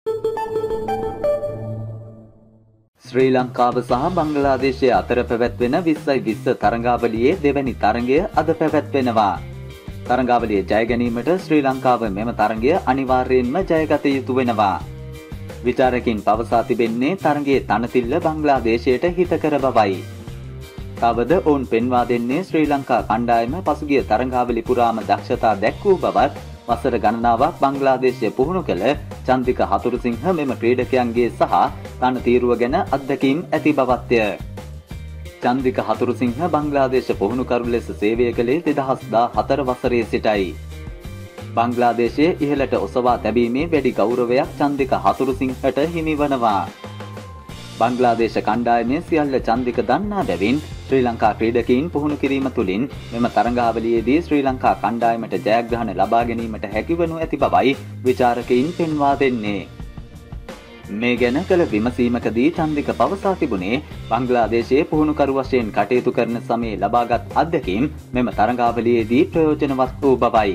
ශ්‍රී ලංකාව සහ බංග්ලාදේශය අතර පැවැත්වෙන 2020 තරඟාවලියේ දෙවැනි තරඟය අද පැවැත්වෙනවා. තරඟාවලිය ජය ගැනීමට ශ්‍රී ලංකාව මෙම තරඟය අනිවාර්යයෙන්ම ජයගත යුතු වෙනවා. විචාරකින් පවසා තිබෙන්නේ තරඟයේ තනතිල්ල බංග්ලාදේශයට හිතකර බවයි. තවද ඔවුන් පෙන්වා දෙන්නේ ශ්‍රී ලංකා කණ්ඩායම පසුගිය තරඟාවලි පුරාම දක්ෂතා දැක්වූ බවත් වසර ගණනාවක් බංග්ලාදේශය පුහුණු කළ චන්දික හතුරුසිංහ මෙම ක්‍රීඩකයන්ගේ සහ තනතිරුව ගැන අත්දැකීම් ඇති බවත්ය. චන්දික හතුරුසිංහ බංග්ලාදේශ පුහුණුකරු ලෙස සේවය කළේ 2014 වසරේ සිටයි. බංග්ලාදේශයේ ඉහළට ඔසවා තැබීමේ වැඩි ගෞරවයක් චන්දික හතුරුසිංහට හිමිවනවා. බංග්ලාදේශ කණ්ඩායමේ සියල්ල චන්දික දන්නා බැවින් ශ්‍රී ලංකා ක්‍රීඩකයින් පුහුණු කිරීම තුළින් මෙම තරඟාවලියේදී ශ්‍රී ලංකා කණ්ඩායමට ජයග්‍රහණ ලබා ගැනීමට හැකිවනු ඇති බවයි විචාරකයින් පෙන්වා දෙන්නේ. මේ ගැන කළ විමසීමකදී චන්දික පවසා තිබුණේ බංග්ලාදේශයේ පුහුණුකරු වශයෙන් කටයුතු කරන සමයේ ලබාගත් අත්දැකීම් මෙම තරඟාවලියේදී ප්‍රයෝජනවත් වූ බවයි.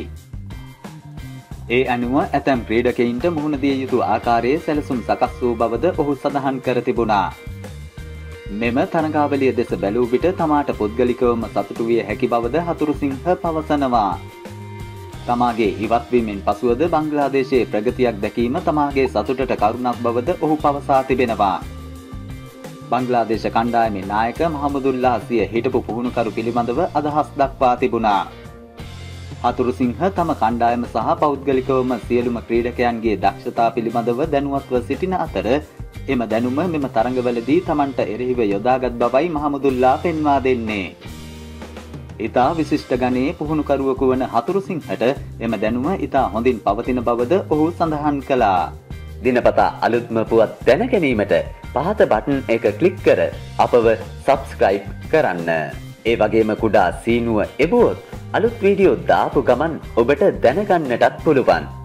ඒ අනුව ඇතැම් ක්‍රීඩකයින්ට මුහුණ දිය යුතු ආකාරයේ සැලසුම් සකස් වූ බවද ඔහු සඳහන් කර තිබුණා. මෙම තරඟාවලිය දෙස බැලූ විට තමාට පුද්ගලිකවම සතුටු විය හැකි බවද හතුරුසිංහ පවසනවා. තමාගේ ඉවත්වීමෙන් පසුවද බංග්ලාදේශයේ ප්‍රගතියක් දැකීම තමාගේ සතුටට කරුණක් බවද ඔහු පවසා තිබෙනවා. බංග්ලාදේශ කණ්ඩායමේ නායක මහමුදුල්ලා සිය හිටපු පුහුණුකරු පිළිබඳව අදහස් දක්වා තිබුණා. හතුරුසිංහ තම කණ්ඩායම සහ පෞද්ගලිකවම සියලුම ක්‍රීඩකයන්ගේ දක්ෂතා පිළිබඳව දැනුවත්ව සිටින අතර එම දැනුම මෙම තරඟවලදී තමන්ට එරෙහිව යොදාගත් බවයි මහමුදුල්ලා පෙන්වා දෙන්නේ. ඉතා විශිෂ්ට ගණයේ පුහුණුකරුවෙකු වන හතුරුසිංහට එම දැනුම ඉතා හොඳින් පවතින බවද ඔහු සඳහන් කළා. දිනපතා අලුත්ම පුවත් දැන ගැනීමට පහත බටන් එක ක්ලික් කර අපව සබ්ස්ක්‍රයිබ් කරන්න. ඒ වගේම කුඩා සීනුව එබුවොත් අලුත් වීඩියෝ දාපු ගමන් ඔබට දැනගන්නටත් පුළුවන්.